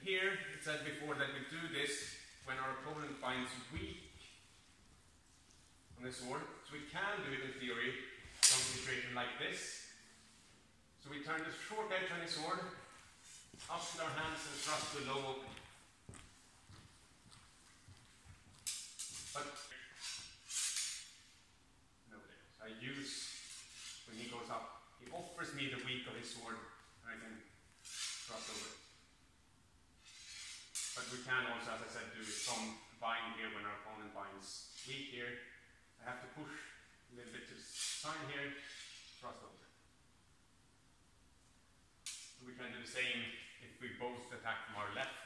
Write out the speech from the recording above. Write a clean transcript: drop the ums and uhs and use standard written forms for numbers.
here it said before that we do this when our opponent finds weak on the sword. So we can do it in theory from a situation like this. So we turn the short edge on the sword up with our hands and thrust the low open. But I use, when he goes up, he offers me the weak of his sword and I can thrust over it. But we can also, as I said, do some bind here when our opponent binds weak here. I have to push a little bit to the side here, thrust over. We can do the same if we both attack from our left.